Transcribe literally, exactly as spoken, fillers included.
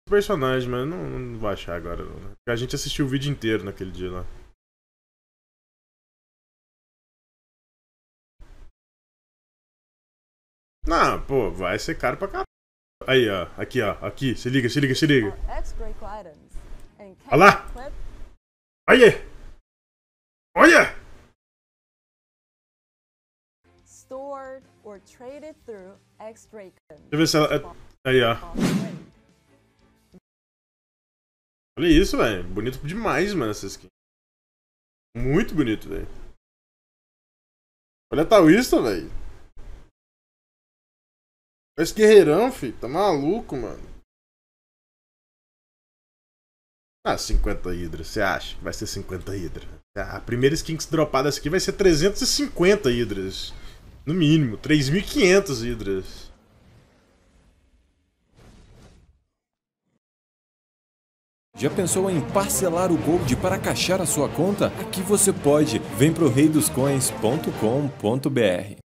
personagem, mas não, não vou achar agora. Não, né? A gente assistiu o vídeo inteiro naquele dia lá. Não, pô, vai ser caro pra caralho. Aí, ó. Aqui, ó. Aqui. Se liga, se liga, se liga. Olha lá. Olha. Olha. Stored or traded through X-Ray. Deixa eu ver se ela... Aí, ó. Olha isso, velho. Bonito demais, mano, essa skin. Muito bonito, velho. Olha a Taoísta, velho. Esse guerreirão, filho. Tá maluco, mano. Ah, cinquenta Hydra. Você acha que vai ser cinquenta Hydra? A primeira skin que se dropar dessa aqui vai ser trezentos e cinquenta Hydras. No mínimo. três mil e quinhentos Hydras. Já pensou em parcelar o Gold para caixar a sua conta? Aqui você pode. Vem pro rei dos coins ponto com ponto br.